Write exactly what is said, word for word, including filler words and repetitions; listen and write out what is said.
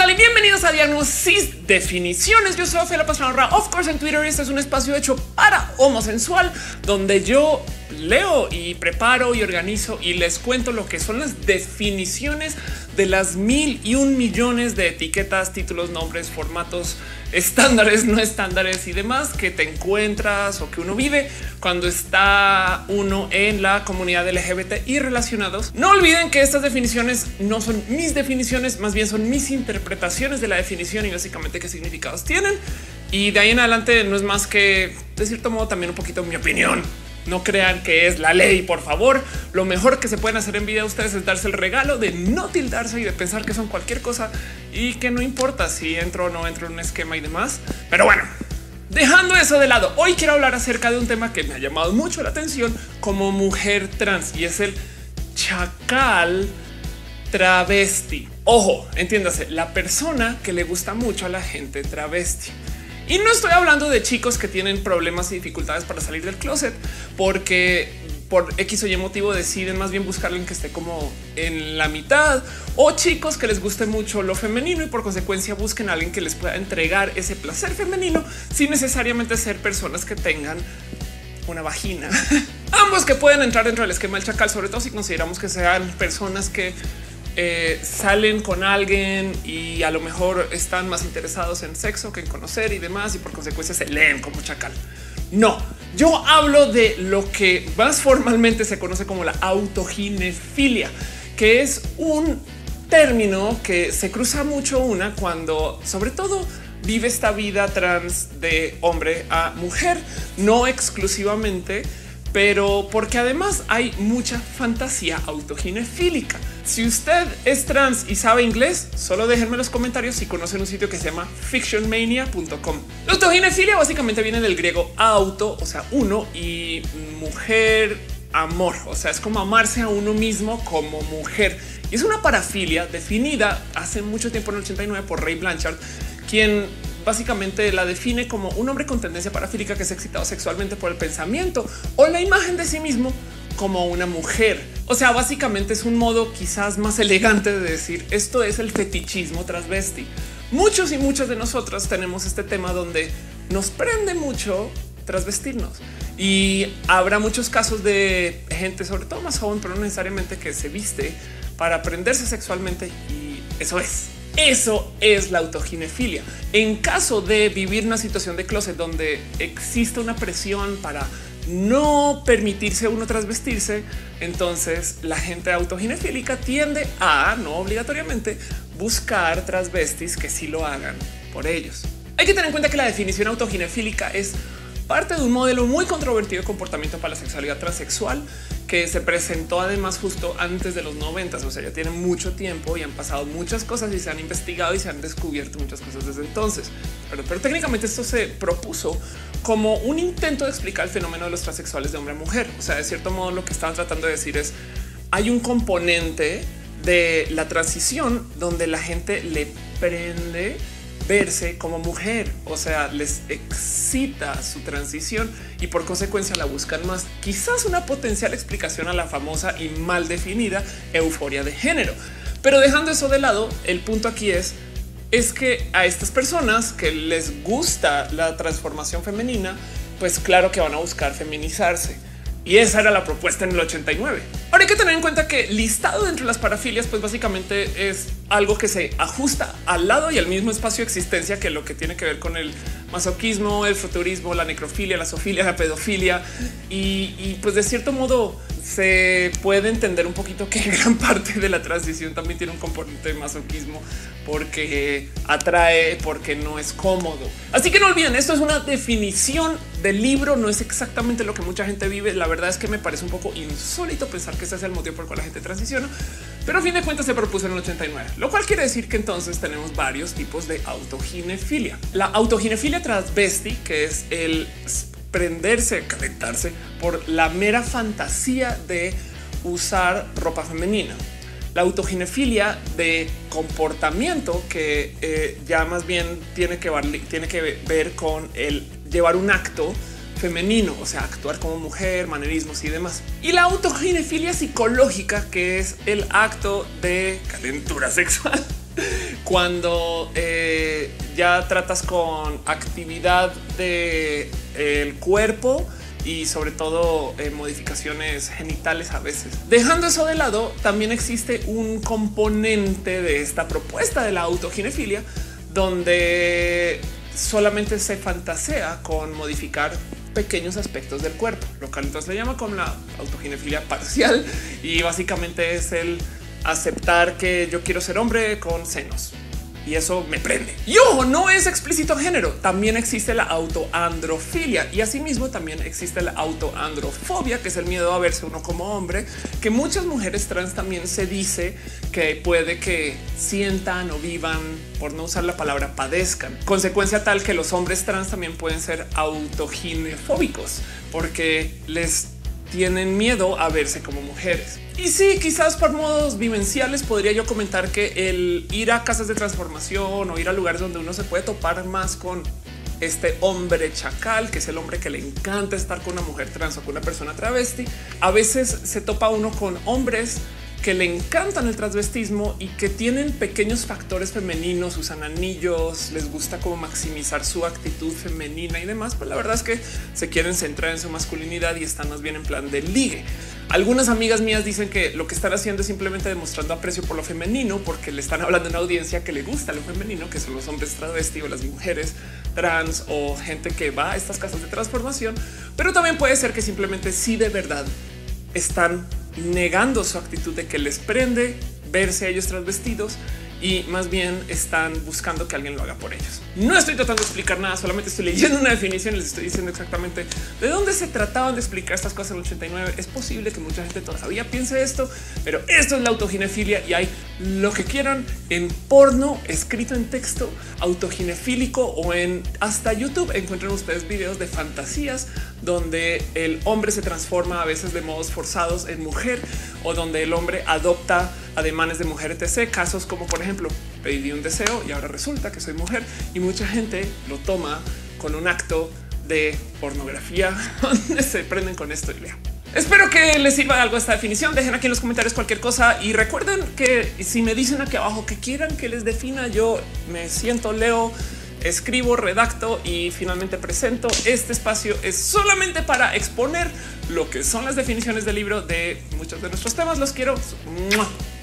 tal? Y bienvenidos a Diagnosis Definiciones. Yo soy Ophelia Pastrana, of course, en Twitter. Este es un espacio hecho para homosensual, donde yo leo y preparo y organizo y les cuento lo que son las definiciones de las mil y un millones de etiquetas, títulos, nombres, formatos, estándares, no estándares y demás que te encuentras o que uno vive cuando está uno en la comunidad L G B T y relacionados. No olviden que estas definiciones no son mis definiciones, más bien son mis interpretaciones de la definición y básicamente qué significados tienen. Y de ahí en adelante no es más que, de cierto modo, también un poquito mi opinión. No crean que es la ley, por favor. Lo mejor que se pueden hacer en vida de ustedes es darse el regalo de no tildarse y de pensar que son cualquier cosa y que no importa si entro o no entro en un esquema y demás. Pero bueno, dejando eso de lado, hoy quiero hablar acerca de un tema que me ha llamado mucho la atención como mujer trans y es el chacal travesti. Ojo, entiéndase, la persona que le gusta mucho a la gente travesti. Y no estoy hablando de chicos que tienen problemas y dificultades para salir del closet porque por X o Y motivo deciden más bien buscar a alguien que esté como en la mitad, o chicos que les guste mucho lo femenino y por consecuencia busquen a alguien que les pueda entregar ese placer femenino sin necesariamente ser personas que tengan una vagina. Ambos que pueden entrar dentro del esquema del chacal, sobre todo si consideramos que sean personas que Eh, salen con alguien y a lo mejor están más interesados en sexo que en conocer y demás y por consecuencia se leen como chacal. No, yo hablo de lo que más formalmente se conoce como la autoginefilia, que es un término que se cruza mucho una cuando sobre todo vive esta vida trans de hombre a mujer, no exclusivamente, pero porque además hay mucha fantasía autoginefílica. Si usted es trans y sabe inglés, solo déjenme en los comentarios si conocen un sitio que se llama fiction mania punto com. La autoginefilia básicamente viene del griego auto, o sea, uno, y mujer, amor. O sea, es como amarse a uno mismo como mujer. Y es una parafilia definida hace mucho tiempo, en el ochenta y nueve, por Ray Blanchard, quien básicamente la define como un hombre con tendencia parafílica que es excitado sexualmente por el pensamiento o la imagen de sí mismo como una mujer. O sea, básicamente es un modo quizás más elegante de decir esto es el fetichismo transvesti. Muchos y muchas de nosotras tenemos este tema donde nos prende mucho transvestirnos y habrá muchos casos de gente, sobre todo más joven, pero no necesariamente, que se viste para prenderse sexualmente y eso es. Eso es la autoginefilia. En caso de vivir una situación de closet donde existe una presión para no permitirse uno transvestirse, entonces la gente autoginefílica tiende a, no obligatoriamente, buscar transvestis que sí lo hagan por ellos. Hay que tener en cuenta que la definición autoginefílica es parte de un modelo muy controvertido de comportamiento para la sexualidad transexual que se presentó además justo antes de los noventas. O sea, ya tiene mucho tiempo y han pasado muchas cosas y se han investigado y se han descubierto muchas cosas desde entonces. Pero, pero técnicamente esto se propuso como un intento de explicar el fenómeno de los transexuales de hombre a mujer. O sea, de cierto modo lo que estaban tratando de decir es hay un componente de la transición donde la gente le prende verse como mujer, o sea, les excita su transición y por consecuencia la buscan más. Quizás una potencial explicación a la famosa y mal definida euforia de género. Pero dejando eso de lado, el punto aquí es, es que a estas personas que les gusta la transformación femenina, pues claro que van a buscar feminizarse. Y esa era la propuesta en el ochenta y nueve. Ahora hay que tener en cuenta que listado dentro de las parafilias, pues básicamente es algo que se ajusta al lado y al mismo espacio de existencia que lo que tiene que ver con el masoquismo, el futurismo, la necrofilia, la zoofilia, la pedofilia. Y, y pues de cierto modo se puede entender un poquito que gran parte de la transición también tiene un componente de masoquismo porque atrae, porque no es cómodo. Así que no olviden, esto es una definición del libro, no es exactamente lo que mucha gente vive. La verdad es que me parece un poco insólito pensar que ese es el motivo por el cual la gente transiciona, pero a fin de cuentas se propuso en el ochenta y nueve, lo cual quiere decir que entonces tenemos varios tipos de autoginefilia. La autoginefilia transvesti, que es el prenderse, calentarse por la mera fantasía de usar ropa femenina. La autoginefilia de comportamiento, que eh, ya más bien tiene que, ver, tiene que ver con el llevar un acto femenino, o sea, actuar como mujer, manerismos y demás. Y la autoginefilia psicológica, que es el acto de calentura sexual Cuando eh, ya tratas con actividad del de cuerpo y sobre todo eh, modificaciones genitales a veces. Dejando eso de lado, también existe un componente de esta propuesta de la autoginefilia donde solamente se fantasea con modificar pequeños aspectos del cuerpo, lo cual entonces le llama como la autoginefilia parcial y básicamente es el aceptar que yo quiero ser hombre con senos. Y eso me prende. Y ojo, no es explícito en género. También existe la autoandrofilia y asimismo también existe la autoandrofobia, que es el miedo a verse uno como hombre, que muchas mujeres trans también se dice que puede que sientan o vivan, por no usar la palabra, padezcan. Consecuencia tal que los hombres trans también pueden ser autoginefóbicos porque les tienen miedo a verse como mujeres. Y sí, quizás por modos vivenciales podría yo comentar que el ir a casas de transformación o ir a lugares donde uno se puede topar más con este hombre chacal, que es el hombre que le encanta estar con una mujer trans o con una persona travesti, a veces se topa uno con hombres que le encantan el transvestismo y que tienen pequeños factores femeninos, usan anillos, les gusta como maximizar su actitud femenina y demás, pero la verdad es que se quieren centrar en su masculinidad y están más bien en plan de ligue. Algunas amigas mías dicen que lo que están haciendo es simplemente demostrando aprecio por lo femenino porque le están hablando a una audiencia que le gusta lo femenino, que son los hombres travesti o las mujeres trans o gente que va a estas casas de transformación, pero también puede ser que simplemente sí de verdad están negando su actitud de que les prende verse a ellos transvestidos y más bien están buscando que alguien lo haga por ellos. No estoy tratando de explicar nada, solamente estoy leyendo una definición y les estoy diciendo exactamente de dónde se trataban de explicar estas cosas en el ochenta y nueve. Es posible que mucha gente todavía piense esto, pero esto es la autoginefilia y hay lo que quieran en porno escrito en texto autoginefílico o en hasta YouTube encuentran ustedes videos de fantasías donde el hombre se transforma a veces de modos forzados en mujer o donde el hombre adopta ademanes de mujer, etcétera. Casos como por ejemplo pedí un deseo y ahora resulta que soy mujer y mucha gente lo toma con un acto de pornografía donde se prenden con esto y vean. Espero que les sirva de algo esta definición. Dejen aquí en los comentarios cualquier cosa y recuerden que si me dicen aquí abajo que quieran que les defina, yo me siento, leo, escribo, redacto y finalmente presento. Este espacio es solamente para exponer lo que son las definiciones del libro de muchos de nuestros temas. Los quiero. ¡Mua!